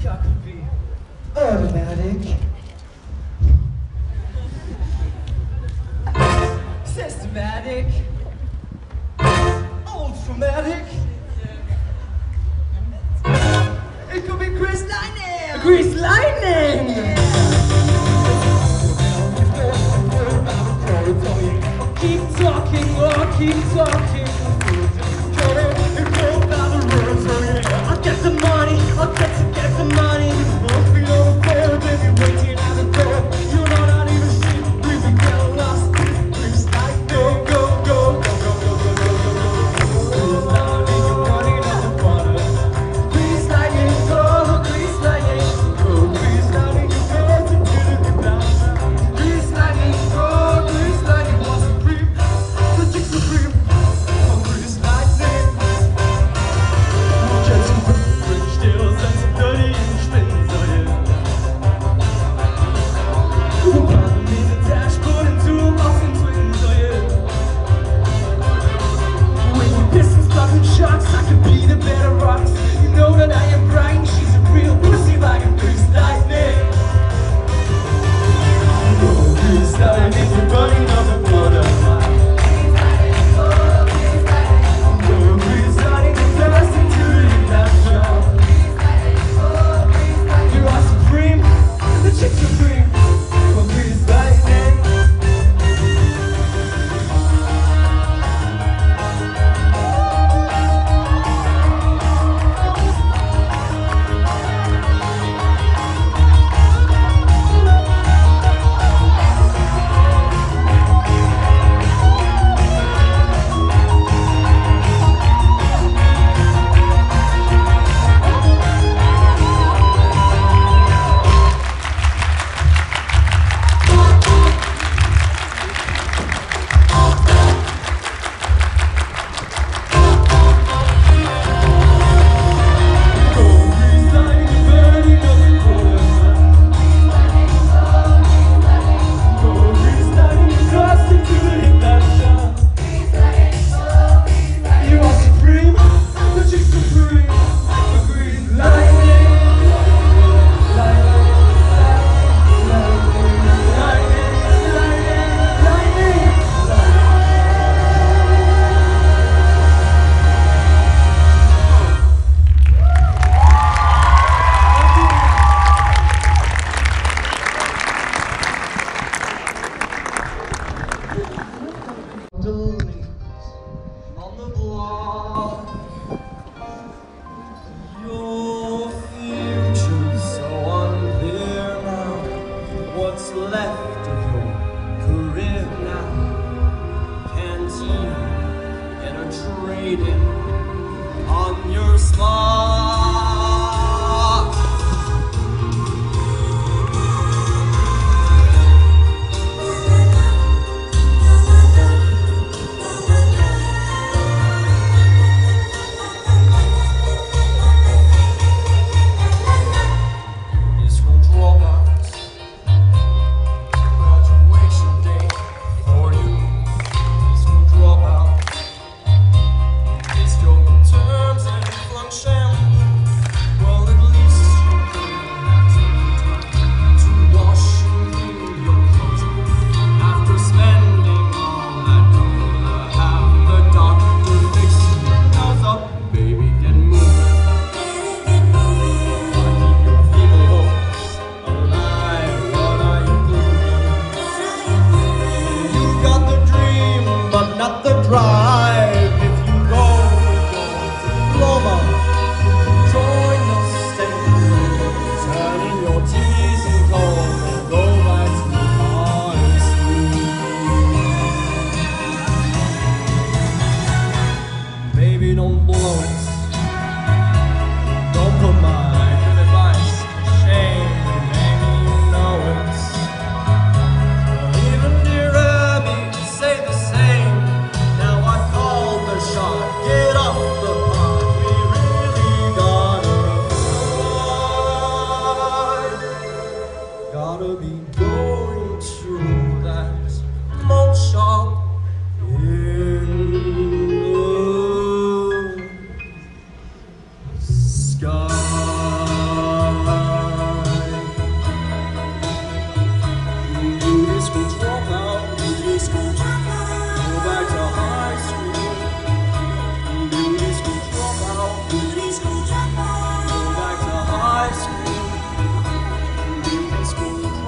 I could be automatic, systematic, ultramatic. It could be Grease Lightning. Grease Lightning! Keep talking, oh, keep talking. I'll get the money, I'll get the money. Won't be on the board, baby, waiting at the door. You're not even shit, baby, get lost. Grease Lightning, go, go, go, go, go, go, go, go, go. Grease Lightning, you're running out of water. Grease Lightning, go, Grease Lightning, go. Grease Lightning, you go to the ground. Grease Lightning, go, Grease Lightning, wants to creep, the chicks are creep.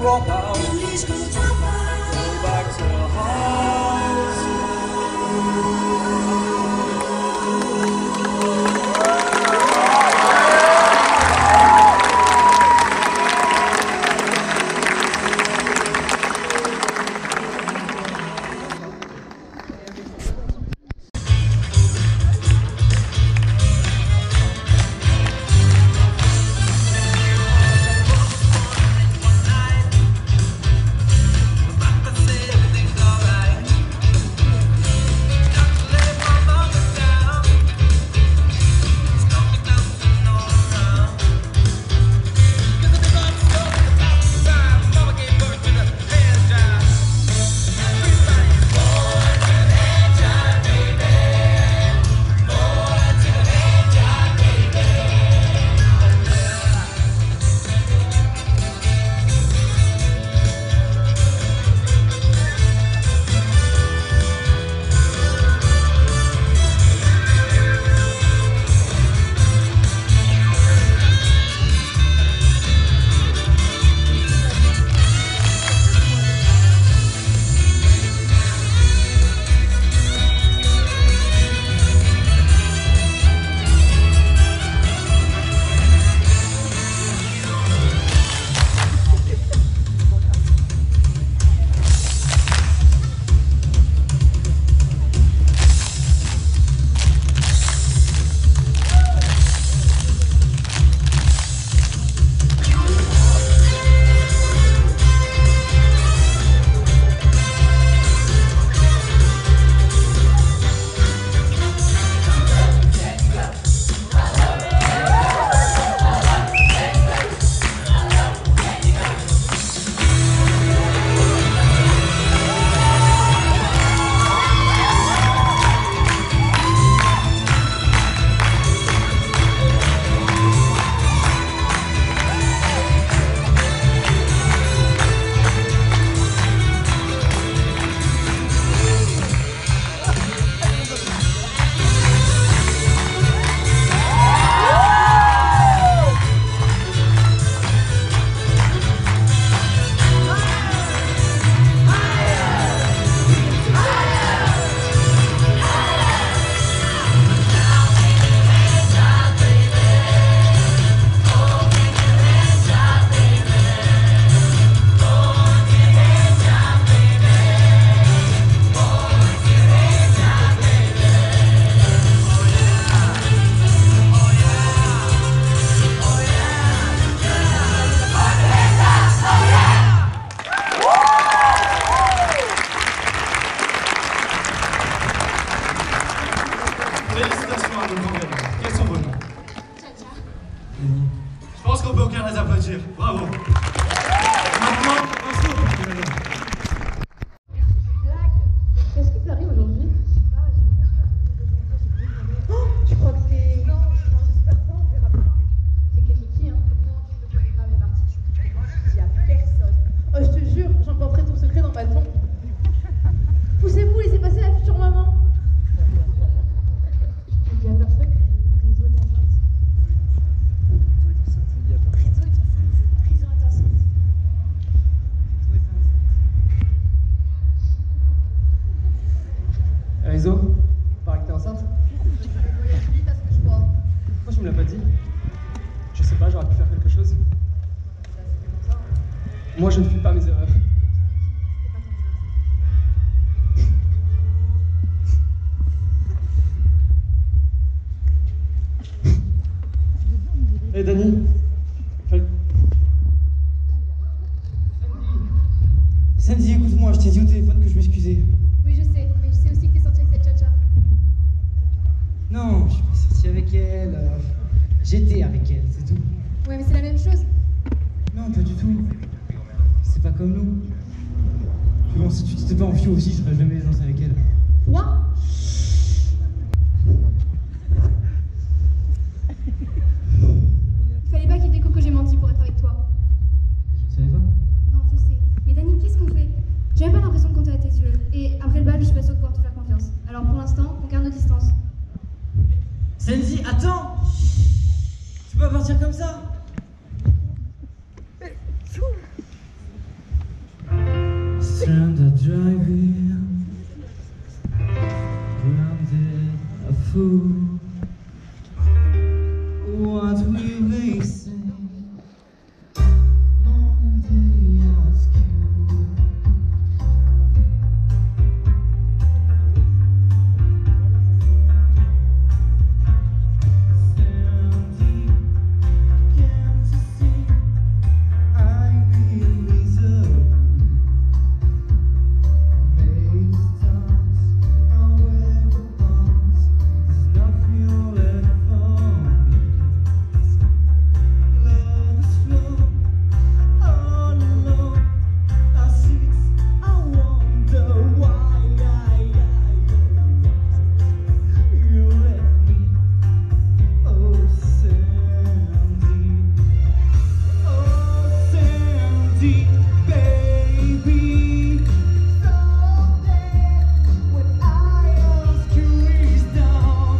drop out. Go back to the house. Félicitations à nos candidats. Quels sont vos noms? Je pense qu'on peut aucun les applaudir. Bravo. Maintenant, un saut. Qu'est-ce qui t'arrive aujourd'hui? Oh, tu crois que c'est... Non, j'espère pas, on verra bien. C'est Kiki, hein? Non, tu ne peux pas, mais Marty, tu dis à personne. Oh, je te jure, j'emporterai ton secret dans ma tombe. Poussez-vous, laissez passer la future maman. Je dis à personne que Rizzo est enceinte. Rizzo est enceinte. Rizzo, paraît que t'es enceinte? Vite à ce que je vois. Pourquoi tu me l'as pas dit? Je sais pas, j'aurais pu faire quelque chose. Moi, je ne fuis pas mes erreurs. Hé hey, Dani. Sandy, écoute-moi, je t'ai dit au téléphone que je m'excusais. Oui, je sais, mais je sais aussi que t'es sorti avec cette tcha-tcha. Non, je suis pas sorti avec elle. J'étais avec elle, c'est tout. Ouais, mais c'est la même chose. Non, pas du tout. C'est pas comme nous. Puis bon, si tu t'étais pas enfui aussi, je ferais jamais les danses avec elle. Quoi? Fallait pas qu'il découvre que j'ai menti pour être avec toi. Je savais pas. Non, je sais. Mais Dani, qu'est-ce qu'on fait? J'ai même pas l'impression de compter à tes yeux. Et après le bal, je suis pas sûre de pouvoir te faire confiance. Alors pour l'instant, on garde nos distances. Sandy, attends! Tu peux pas partir comme ça? fool. What will they say? Monday ask you. Sandy, can't you see I'm invisible? Made stars, however bonds, there's nothing left for me. Love is flow, all alone. I sit, I wonder why you left me. Oh Sandy, baby. Someday when I ask you is down,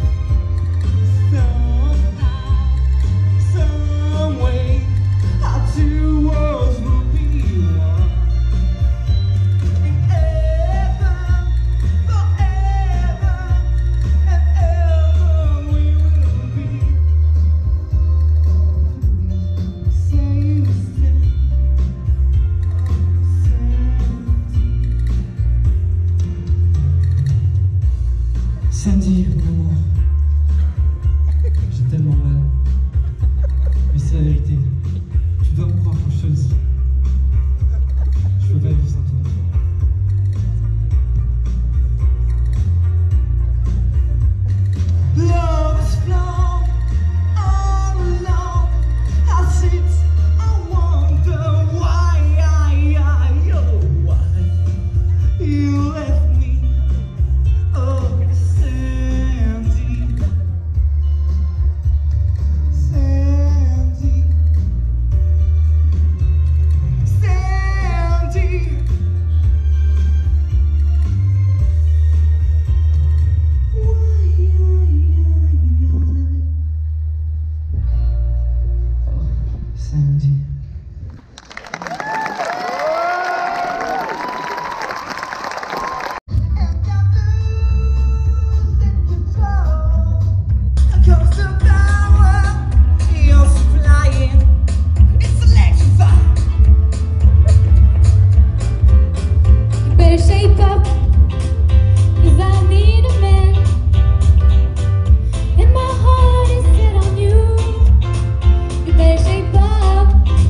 somehow, some way, our two worlds will be one. In heaven, forever and ever we will be. Say you stay, Sandy, mon amour, j'ai tellement mal, mais c'est la vérité. Tu dois me croire quand je te le dis. Je peux pas vivre sans toi. Love is flown all alone. I sit, I wonder why you left me. Oh, Sandy, Sandy, Sandy. Oh, Sandy. Better shape up, 'cause I need a man, and my heart is set on you. You better shape up,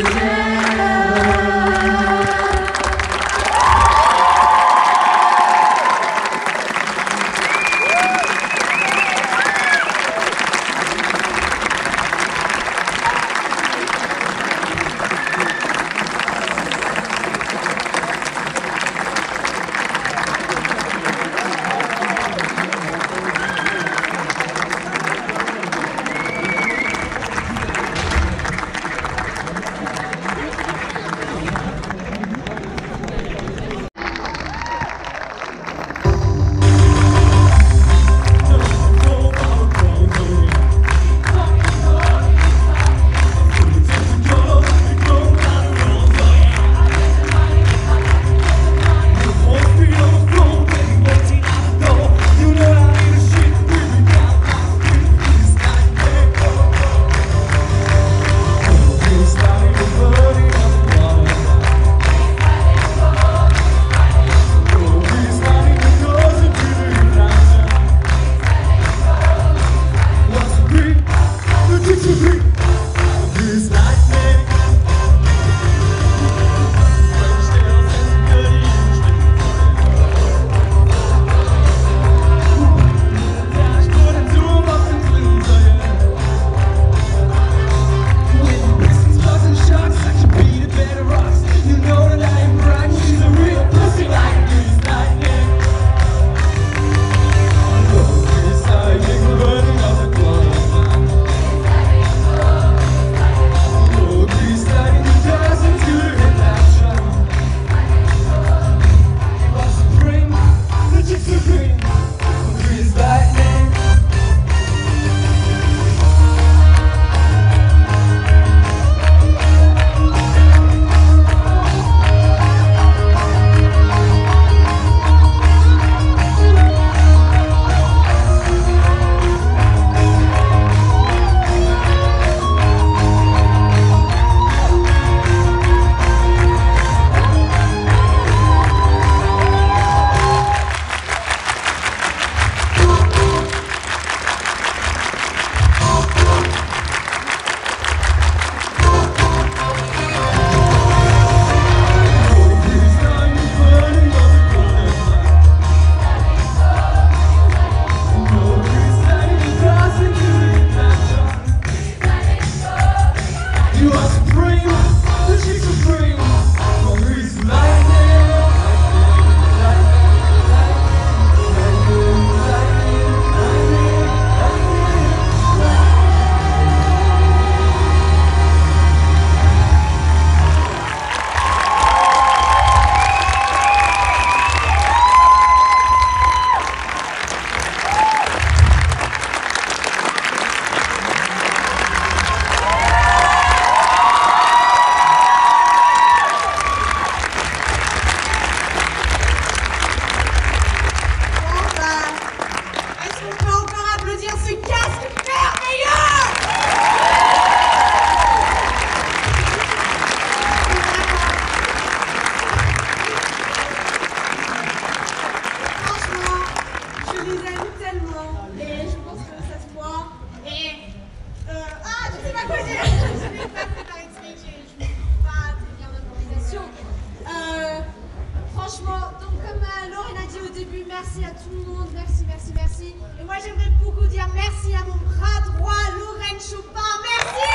merci à tout le monde, merci, merci, merci. Et moi j'aimerais beaucoup dire merci à mon bras droit, Lorraine Chopin, merci.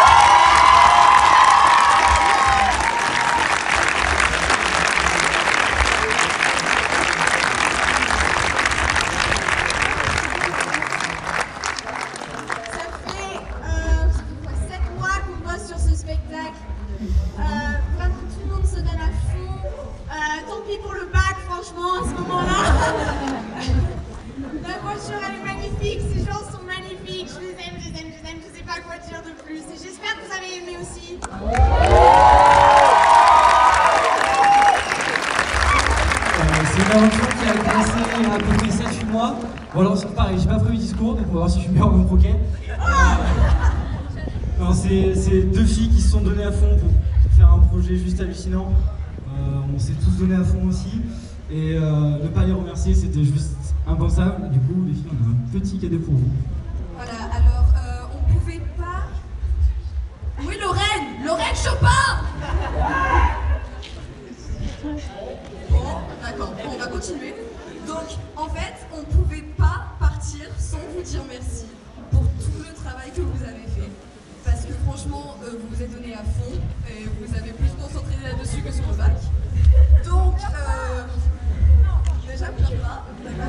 Qui a commencé à peu près 7-8 mois. Bon alors c'est pareil, j'ai pas prévu discours, donc on va voir si je suis meilleur que mon croquet. C'est deux filles qui se sont données à fond pour faire un projet juste hallucinant. On s'est tous donnés à fond aussi. Et ne pas les remercier, c'était juste impensable. Du coup, les filles, on a un petit cadeau pour vous. Voilà, alors on pouvait pas... Oui, Lorraine Chopin. vous êtes donné à fond et vous avez plus concentré là-dessus que sur le bac. Donc, déjà, plein pas,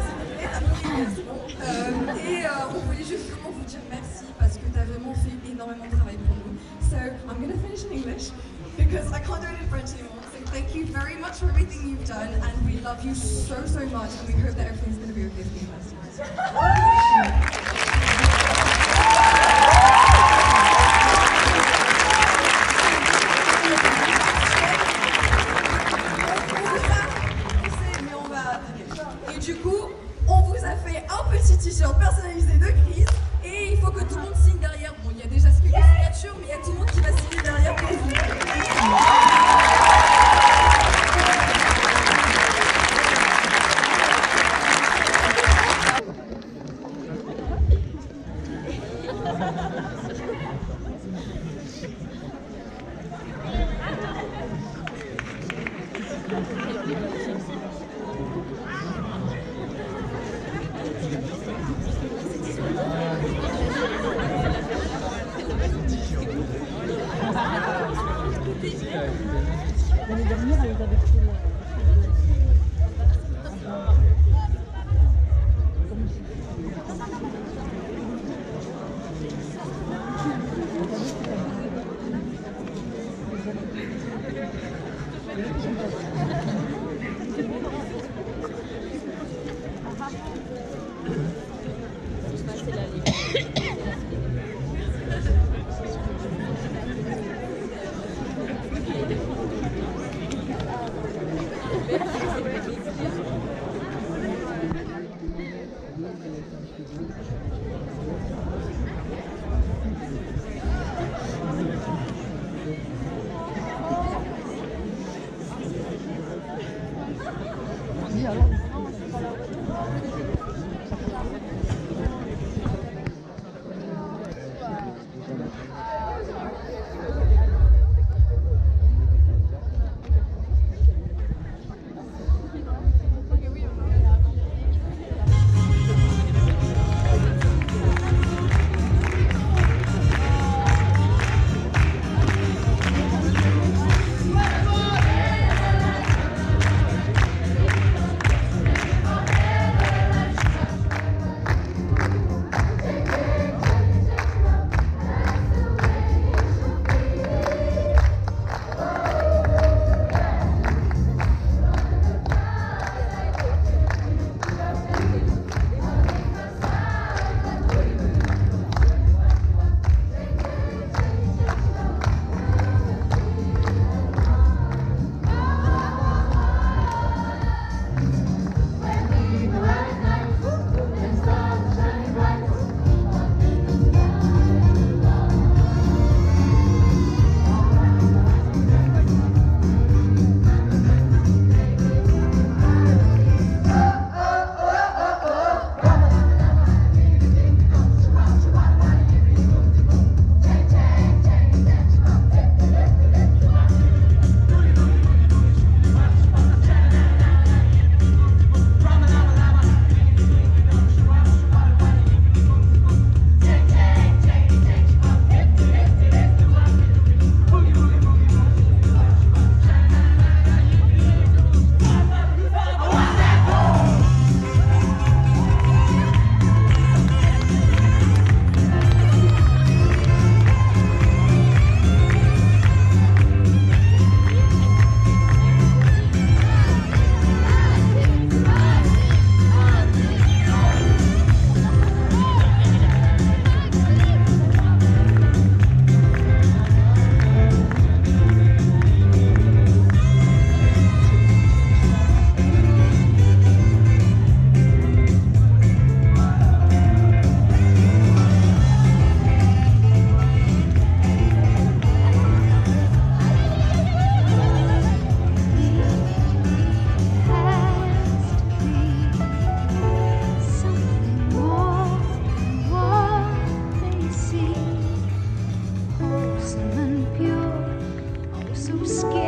et on voulait juste vraiment vous dire merci parce que tu as vraiment fait énormément de travail pour nous. So, I'm going to finish in English because I can't do it in French anymore. So, thank you very much for everything you've done, and we love you so, so much, and we hope that everything's going to be okay for you guys. Et du coup, on vous a fait un petit t-shirt personnalisé de Chris et il faut que tout le monde signe derrière. Bon, il y a déjà quelques signatures, mais il y a tout le monde qui va signer derrière pour vous. L'année dernière, elle avait fait so scared.